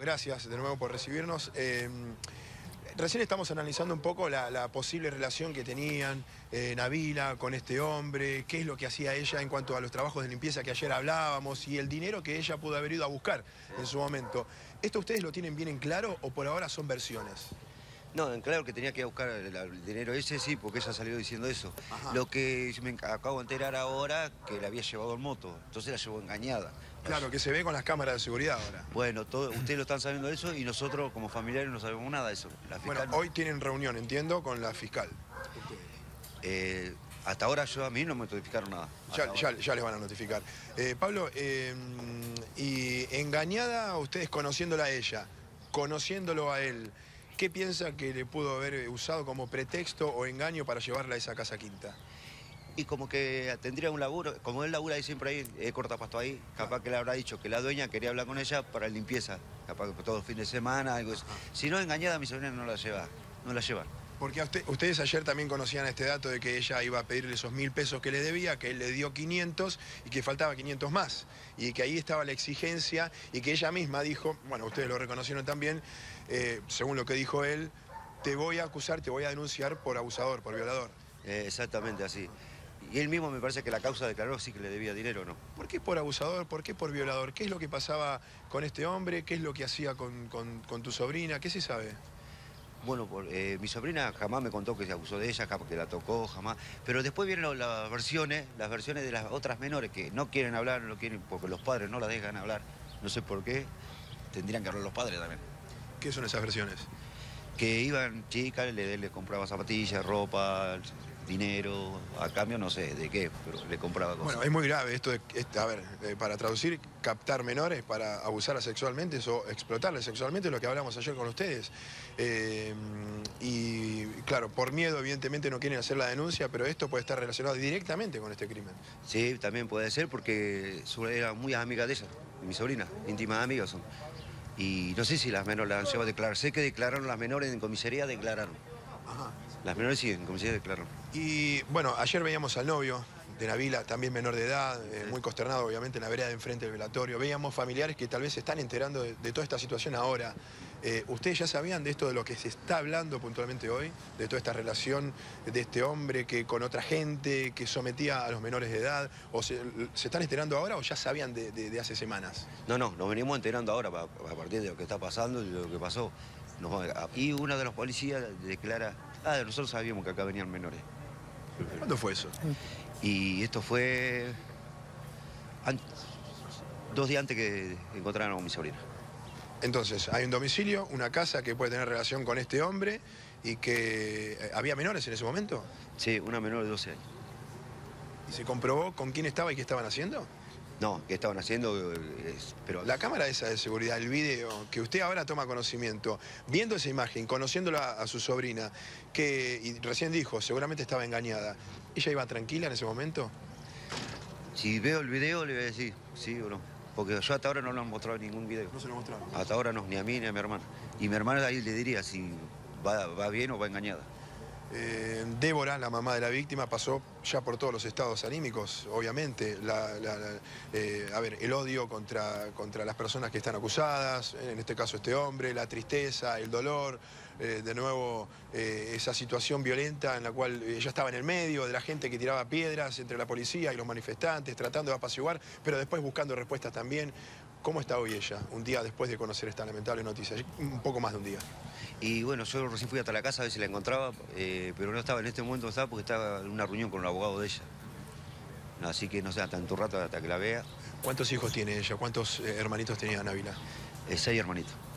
Gracias de nuevo por recibirnos. Recién estamos analizando un poco la posible relación que tenían Nabila con este hombre, qué es lo que hacía ella en cuanto a los trabajos de limpieza que ayer hablábamos y el dinero que ella pudo haber ido a buscar en su momento. ¿Esto ustedes lo tienen bien en claro o por ahora son versiones? No, en claro que tenía que ir a buscar el dinero ese, sí, porque ella salió diciendo eso. Ajá. Lo que me acabo de enterar ahora, que la había llevado en moto, entonces la llevó engañada. Claro, que se ve con las cámaras de seguridad ahora. Bueno, ustedes lo están sabiendo eso y nosotros como familiares no sabemos nada de eso. La fiscal Bueno, no. hoy tienen reunión, entiendo, con la fiscal. Hasta ahora a mí no me notificaron nada. Ya les van a notificar. Pablo, y engañada, ustedes conociéndola a ella, conociéndolo a él, ¿qué piensa que le pudo haber usado como pretexto o engaño para llevarla a esa casa quinta? Y como que tendría un laburo, como él labura ahí siempre ahí, corta pasto ahí, capaz que le habrá dicho que la dueña quería hablar con ella para limpieza, capaz que todos los fines de semana, algo así. Si no, engañada, mi sobrina no la llevan. Porque ustedes ayer también conocían este dato de que ella iba a pedirle esos 1000 pesos que le debía, que él le dio 500 y que faltaba 500 más. Y que ahí estaba la exigencia y que ella misma dijo, bueno, ustedes lo reconocieron también, según lo que dijo él, te voy a acusar, te voy a denunciar por abusador, por violador. Exactamente así. Y él mismo me parece que la causa declaró sí que le debía dinero, ¿no? ¿Por qué por abusador? ¿Por qué por violador? ¿Qué es lo que pasaba con este hombre? ¿Qué es lo que hacía con tu sobrina? ¿Qué se sabe? Bueno, mi sobrina jamás me contó que se abusó de ella, jamás que la tocó, jamás. Pero después vienen las versiones de las otras menores que no quieren hablar, no quieren, porque los padres no las dejan hablar. No sé por qué. Tendrían que hablar los padres también. ¿Qué son esas versiones? Que iban chicas, le compraba zapatillas, ropa, dinero, a cambio no sé de qué, pero le compraba cosas. Bueno, es muy grave esto de, a ver, para traducir, captar menores para abusarlas sexualmente o explotarlas sexualmente, es lo que hablamos ayer con ustedes. Y claro, por miedo evidentemente no quieren hacer la denuncia, pero esto puede estar relacionado directamente con este crimen. Sí, también puede ser porque era muy amiga de ella, de mi sobrina, íntimas amigas son. Y no sé si las menores las han llevado a declarar. Sé que declararon las menores en comisaría, declararon. Ajá. Las menores sí, en comisaría declararon. Y bueno, ayer veíamos al novio de Nabila, también menor de edad, Sí. muy consternado obviamente en la vereda de enfrente del velatorio. Veíamos familiares que tal vez se están enterando de toda esta situación ahora. ¿Ustedes ya sabían de esto, de lo que se está hablando puntualmente hoy? De toda esta relación de este hombre que con otra gente, que sometía a los menores de edad. ¿O se están enterando ahora o ya sabían de hace semanas? No, nos venimos enterando ahora a partir de lo que está pasando y de lo que pasó. Y uno de los policías declara, nosotros sabíamos que acá venían menores. ¿Cuándo fue eso? Y esto fue 2 días antes que encontraran a mi sobrina. Entonces, hay un domicilio, una casa que puede tener relación con este hombre y que había menores en ese momento. Sí, una menor de 12 años. ¿Y se comprobó con quién estaba y qué estaban haciendo? No, ¿qué estaban haciendo? Pero La cámara esa de seguridad, el video, que usted ahora toma conocimiento, viendo esa imagen, conociéndola a su sobrina, y recién dijo, seguramente estaba engañada, ¿ella iba tranquila en ese momento? si veo el video le voy a decir sí o no. Porque yo hasta ahora no le han mostrado ningún video. No se lo mostraron. Hasta ahora no, ni a mí ni a mi hermana. Y mi hermana ahí le diría si va bien o va engañada. Débora, la mamá de la víctima, pasó ya por todos los estados anímicos, obviamente. A ver, el odio contra las personas que están acusadas, en este caso este hombre, la tristeza, el dolor, de nuevo esa situación violenta en la cual ella estaba en el medio de la gente que tiraba piedras entre la policía y los manifestantes, tratando de apaciguar, pero después buscando respuestas también. ¿Cómo está hoy ella, un día después de conocer esta lamentable noticia? Un poco más de un día. Y bueno, yo recién fui hasta la casa a ver si la encontraba, pero no estaba en este momento, no estaba porque estaba en una reunión con el abogado de ella. Así que no sé, hasta en tu rato hasta que la vea. ¿Cuántos hijos tiene ella? ¿Cuántos hermanitos tenía Nabila? 6 hermanitos.